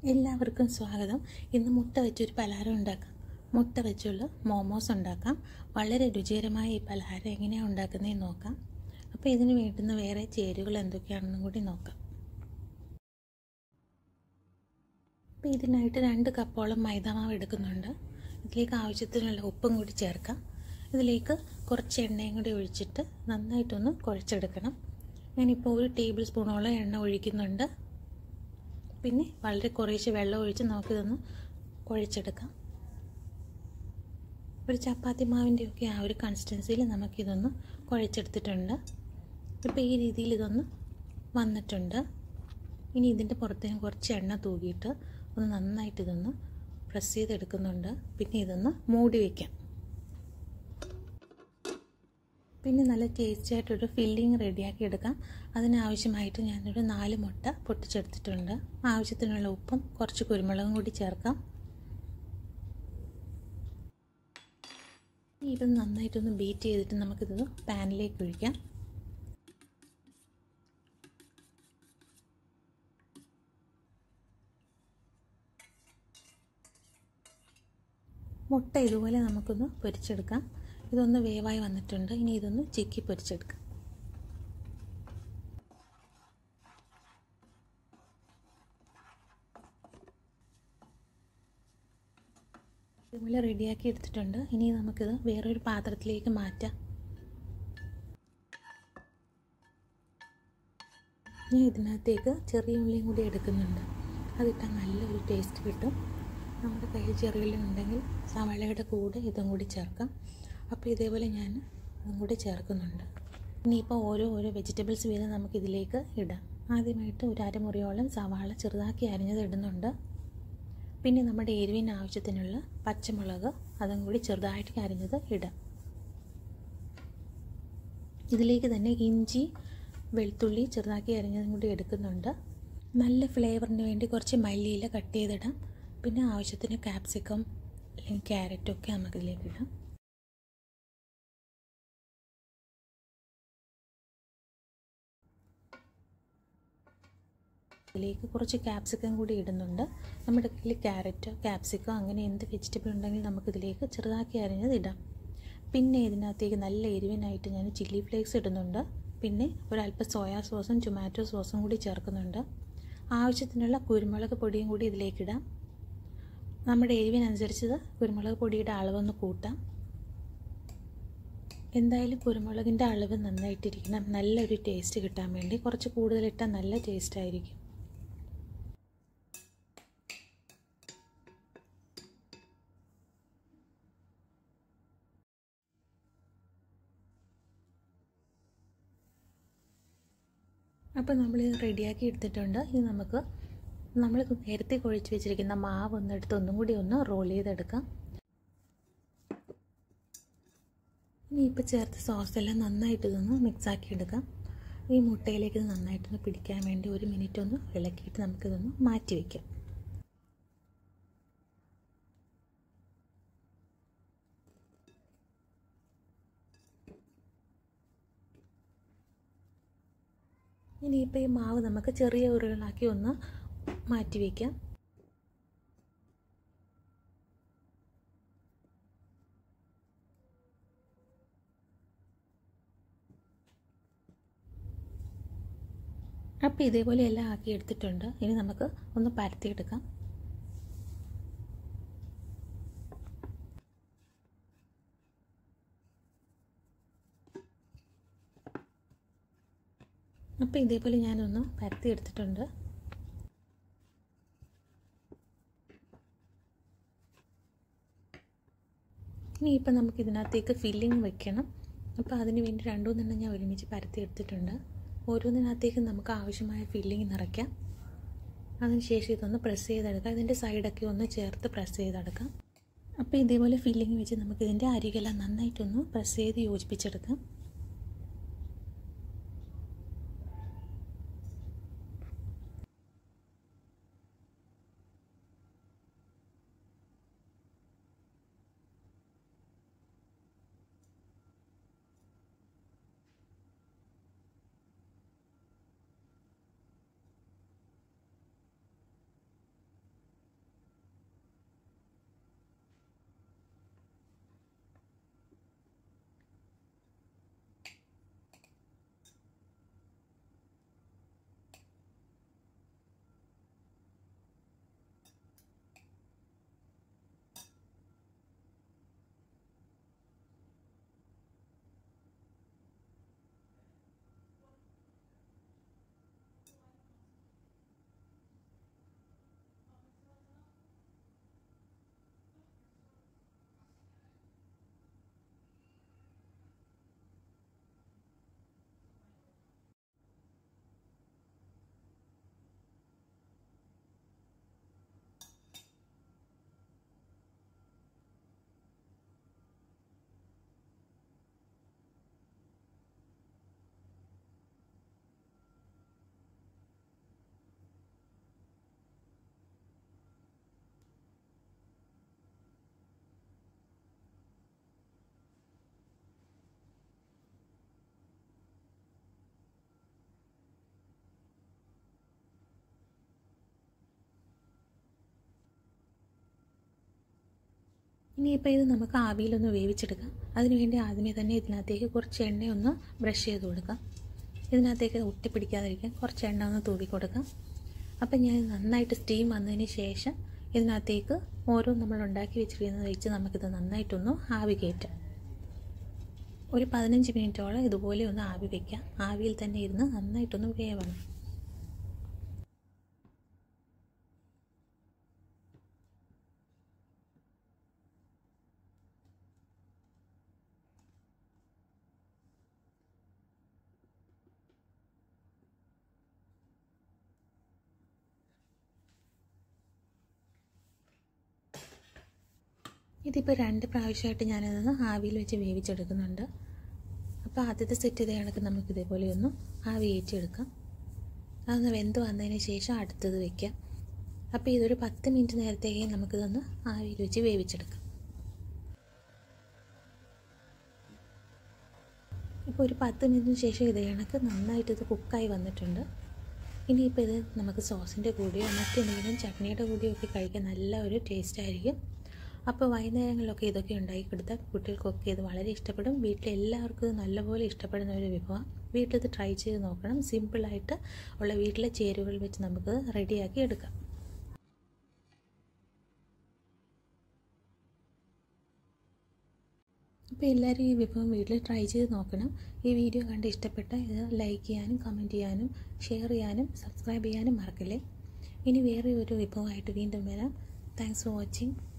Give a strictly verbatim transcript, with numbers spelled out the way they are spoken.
എല്ലാവർക്കും സ്വാഗതം. ഇന്ന് മുട്ട വെച്ചൊരു പലഹാരം ഉണ്ടാക്കാം. മുട്ട വെച്ചുള്ള മോമോസ് ഉണ്ടാക്കാം. വളരെ രുചികരമായ ഈ പലഹാരം എങ്ങനെയാണ് ഉണ്ടാക്കുന്നതെന്ന് നോക്കാം. അപ്പോൾ ഇതിന് വേണ്ടുന്ന വേറെ ചേരുവകൾ എന്തൊക്കെയാണെന്നും കൂടി നോക്കാം. അപ്പോൾ ഇതിനായിട്ട് രണ്ട് കപ്പോളം മൈദാമാവ് എടുക്കുന്നുണ്ട്. ഇതിലേക്ക് ആവശ്യത്തിനുള്ള ഉപ്പും കൂടി ചേർക്കാം. ഇതിലേക്ക് കുറച്ച് എണ്ണയും കൂടി ഒഴിച്ചിട്ട് നന്നായിട്ടൊന്ന് കുഴച്ചെടുക്കണം. ഞാനിപ്പോൾ ഒരു ടേബിൾ സ്പൂണോളം എണ്ണ ഒഴിക്കുന്നുണ്ട്. പിന്നെ വളരെ കുറേശ്ശെ വെള്ളം ഒഴിച്ച് നമുക്കിതൊന്ന് കുഴച്ചെടുക്കാം. ഒരു ചപ്പാത്തി മാവിൻ്റെയൊക്കെ ആ ഒരു കൺസിസ്റ്റൻസിയിൽ നമുക്കിതൊന്ന് കുഴച്ചെടുത്തിട്ടുണ്ട്. ഇപ്പോൾ ഈ രീതിയിൽ ഇതൊന്ന് വന്നിട്ടുണ്ട്. ഇനി ഇതിൻ്റെ പുറത്തേക്ക് കുറച്ച് എണ്ണ തൂകിയിട്ട് ഒന്ന് നന്നായിട്ട് ഇതൊന്ന് പ്രസ് ചെയ്തെടുക്കുന്നുണ്ട്. പിന്നെ ഇതൊന്ന് മൂടി വയ്ക്കാം. പിന്നെ നല്ല ടേസ്റ്റി ആയിട്ടൊരു ഫില്ലിങ് റെഡിയാക്കി എടുക്കാം. അതിനാവശ്യമായിട്ട് ഞാനൊരു നാല് മുട്ട പൊട്ടിച്ചെടുത്തിട്ടുണ്ട്. ആവശ്യത്തിനുള്ള ഉപ്പും കുറച്ച് കുരുമുളകും കൂടി ചേർക്കാം. ഇത് നന്നായിട്ടൊന്ന് ബീറ്റ് ചെയ്തിട്ട് നമുക്കിത് പാനിലേക്ക് ഒഴിക്കാം. മുട്ട ഇതുപോലെ നമുക്കൊന്ന് പൊരിച്ചെടുക്കാം. ഇതൊന്ന് വേവായി വന്നിട്ടുണ്ട്. ഇനി ഇതൊന്ന് ചിക്കി പൊരിച്ചെടുക്കാം. ഇതുപോലെ റെഡിയാക്കി എടുത്തിട്ടുണ്ട്. ഇനി നമുക്കിത് വേറൊരു പാത്രത്തിലേക്ക് മാറ്റാം. ഞാൻ ഇതിനകത്തേക്ക് ചെറിയ ഉള്ളിയും കൂടി എടുക്കുന്നുണ്ട്. അതിട്ടാൽ നല്ലൊരു ടേസ്റ്റ് കിട്ടും. നമ്മുടെ കയ്യിൽ ചെറിയ ഉള്ളി ഉണ്ടെങ്കിൽ സവാളയുടെ കൂടെ ഇതും കൂടി ചേർക്കാം. അപ്പോൾ ഇതേപോലെ ഞാൻ അതും കൂടി ചേർക്കുന്നുണ്ട്. ഇനിയിപ്പോൾ ഓരോ ഓരോ വെജിറ്റബിൾസ് വീതം നമുക്കിതിലേക്ക് ഇടാം. ആദ്യമായിട്ട് ഒരു അരമുറിയോളം സവാള ചെറുതാക്കി അരിഞ്ഞത് ഇടുന്നുണ്ട്. പിന്നെ നമ്മുടെ എരിവിന് ആവശ്യത്തിനുള്ള പച്ചമുളക് അതും കൂടി ചെറുതായിട്ട് അരിഞ്ഞത് ഇടാം. ഇതിലേക്ക് തന്നെ ഇഞ്ചി വെളുത്തുള്ളി ചെറുതാക്കി അരിഞ്ഞതും കൂടി എടുക്കുന്നുണ്ട്. നല്ല ഫ്ലേവറിന് വേണ്ടി കുറച്ച് മല്ലിയില കട്ട് ചെയ്തിടാം. പിന്നെ ആവശ്യത്തിന് ക്യാപ്സിക്കം അല്ലെങ്കിൽ ക്യാരറ്റൊക്കെ നമുക്കിതിലേക്ക് ഇടാം. ഇതിലേക്ക് കുറച്ച് ക്യാപ്സിക്കം കൂടി ഇടുന്നുണ്ട്. നമ്മുടെ കയ്യിൽ ക്യാരറ്റോ ക്യാപ്സിക്കോ അങ്ങനെ എന്ത് വെജിറ്റബിൾ ഉണ്ടെങ്കിൽ നമുക്കിതിലേക്ക് ചെറുതാക്കി അരിഞ്ഞത് ഇടാം. പിന്നെ ഇതിനകത്തേക്ക് നല്ല എരിവിനായിട്ട് ഞാൻ ചില്ലി ഫ്ലേക്സ് ഇടുന്നുണ്ട്. പിന്നെ ഒരല്പം സോയാ സോസും ടൊമാറ്റോ സോസും കൂടി ചേർക്കുന്നുണ്ട്. ആവശ്യത്തിനുള്ള കുരുമുളക് പൊടിയും കൂടി ഇതിലേക്കിടാം. നമ്മുടെ എരിവിനനുസരിച്ച് കുരുമുളക് പൊടിയുടെ അളവൊന്ന് കൂട്ടാം. എന്തായാലും കുരുമുളകിൻ്റെ അളവ് നന്നായിട്ടിരിക്കണം. നല്ലൊരു ടേസ്റ്റ് കിട്ടാൻ വേണ്ടി കുറച്ച് കൂടുതലിട്ടാൽ നല്ല ടേസ്റ്റ് ആയിരിക്കും. അപ്പോൾ നമ്മളിത് റെഡിയാക്കി എടുത്തിട്ടുണ്ട്. ഇനി നമുക്ക് നമ്മൾ നേരത്തെ കുഴച്ച് വെച്ചിരിക്കുന്ന മാവ് ഒന്നെടുത്ത് ഒന്നും കൂടി ഒന്ന് റോൾ ചെയ്തെടുക്കാം. ഇനി ഇപ്പോൾ ചേർത്ത സോസെല്ലാം നന്നായിട്ട് ഇതൊന്ന് മിക്സാക്കി എടുക്കാം. ഈ മുട്ടയിലേക്ക് ഇത് നന്നായിട്ടൊന്ന് പിടിക്കാൻ വേണ്ടി ഒരു മിനിറ്റ് ഒന്ന് ഇളക്കിയിട്ട് നമുക്കിതൊന്ന് മാറ്റി വയ്ക്കാം. ഇനിയിപ്പോൾ ഈ മാവ് നമുക്ക് ചെറിയ ഉരുളകളാക്കി ഒന്ന് മാറ്റി വയ്ക്കാം. അപ്പോൾ ഇതേപോലെ എല്ലാം ആക്കി എടുത്തിട്ടുണ്ട്. ഇനി നമുക്ക് ഒന്ന് പരത്തിയെടുക്കാം. അപ്പോൾ ഇതേപോലെ ഞാനൊന്ന് പരത്തി എടുത്തിട്ടുണ്ട്. ഇനി ഇപ്പം നമുക്ക് ഇതിനകത്തേക്ക് ഫില്ലിങ് വെക്കണം. അപ്പോൾ അതിന് വേണ്ടി രണ്ടുമൂന്നെണ്ണം ഞാൻ ഒരുമിച്ച് പരത്തി എടുത്തിട്ടുണ്ട്. ഓരോന്നിനകത്തേക്ക് നമുക്ക് ആവശ്യമായ ഫില്ലിങ് നിറയ്ക്കാം. അതിനുശേഷം ഇതൊന്ന് പ്രസ് ചെയ്തെടുക്കാം. ഇതിൻ്റെ സൈഡൊക്കെ ഒന്ന് ചേർത്ത് പ്രസ് ചെയ്തെടുക്കാം. അപ്പോൾ ഇതേപോലെ ഫില്ലിങ് വെച്ച് നമുക്കിതിൻ്റെ അരികെല്ലാം നന്നായിട്ടൊന്ന് പ്രസ് ചെയ്ത് യോജിപ്പിച്ചെടുക്കാം. ഇനിയിപ്പോൾ ഇത് നമുക്ക് ആവിയിലൊന്ന് വേവിച്ചെടുക്കാം. അതിനുവേണ്ടി ആദ്യമേ തന്നെ ഇതിനകത്തേക്ക് കുറച്ച് എണ്ണയൊന്ന് ബ്രഷ് ചെയ്ത് കൊടുക്കാം. ഇതിനകത്തേക്ക് ഒട്ടിപ്പിടിക്കാതിരിക്കാൻ കുറച്ച് എണ്ണ ഒന്ന് തൂവി കൊടുക്കാം. അപ്പം ഞാൻ നന്നായിട്ട് സ്റ്റീം വന്നതിന് ശേഷം ഇതിനകത്തേക്ക് ഓരോ നമ്മൾ ഉണ്ടാക്കി വെച്ചിരിക്കുന്നത് വെച്ച് നമുക്കിത് നന്നായിട്ടൊന്ന് ആവി കയറ്റാം. ഒരു പതിനഞ്ച് മിനിറ്റോളം ഇതുപോലെ ഒന്ന് ആവി വയ്ക്കാം. ആവിയിൽ തന്നെ ഇരുന്ന് നന്നായിട്ടൊന്ന് വേവണം. ഇതിപ്പോൾ രണ്ട് പ്രാവശ്യമായിട്ട് ഞാനതൊന്ന് ആവിയിൽ വെച്ച് വേവിച്ചെടുക്കുന്നുണ്ട്. അപ്പോൾ ആദ്യത്തെ സെറ്റ് ചെയ്ത കണക്ക് നമുക്ക് ഇതേപോലെ ഒന്ന് ആവി കയറ്റിയെടുക്കാം. അതൊന്ന് വെന്ത് വന്നതിന് ശേഷം അടുത്തത് വയ്ക്കാം. അപ്പോൾ ഇതൊരു പത്ത് മിനിറ്റ് നേരത്തേക്ക് നമുക്കിതൊന്ന് ആവിയിൽ വെച്ച് വേവിച്ചെടുക്കാം. ഇപ്പോൾ ഒരു പത്ത് മിനിറ്റിന് ശേഷം ഇതേ കണക്ക് നന്നായിട്ട് ഇത് കുക്കായി വന്നിട്ടുണ്ട്. ഇനിയിപ്പോൾ ഇത് നമുക്ക് സോസിൻ്റെ കൂടെയോ മറ്റെന്തെങ്കിലും ചട്നിയുടെ കൂടെയോ ഒക്കെ കഴിക്കാൻ നല്ല ഒരു ടേസ്റ്റ് ആയിരിക്കും. അപ്പോൾ വൈകുന്നേരങ്ങളിലൊക്കെ ഇതൊക്കെ ഉണ്ടാക്കി കൊടുത്താൽ കുട്ടികൾക്കൊക്കെ ഇത് വളരെ ഇഷ്ടപ്പെടും. വീട്ടിലെല്ലാവർക്കും ഇത് നല്ലപോലെ ഇഷ്ടപ്പെടുന്ന ഒരു വിഭവം. വീട്ടിലിത് ട്രൈ ചെയ്ത് നോക്കണം. സിമ്പിളായിട്ട് ഉള്ള വീട്ടിലെ ചേരുവകൾ വെച്ച് നമുക്ക് റെഡിയാക്കി എടുക്കാം. അപ്പോൾ എല്ലാവരും ഈ വിഭവം വീട്ടിൽ ട്രൈ ചെയ്ത് നോക്കണം. ഈ വീഡിയോ കണ്ട് ഇഷ്ടപ്പെട്ട ഇത് ലൈക്ക് ചെയ്യാനും കമൻറ്റ് ചെയ്യാനും ഷെയർ ചെയ്യാനും സബ്സ്ക്രൈബ് ചെയ്യാനും മറക്കല്ലേ. ഇനി വേറെ ഒരു വിഭവമായിട്ട് വീണ്ടും വരാം. Thanks for watching.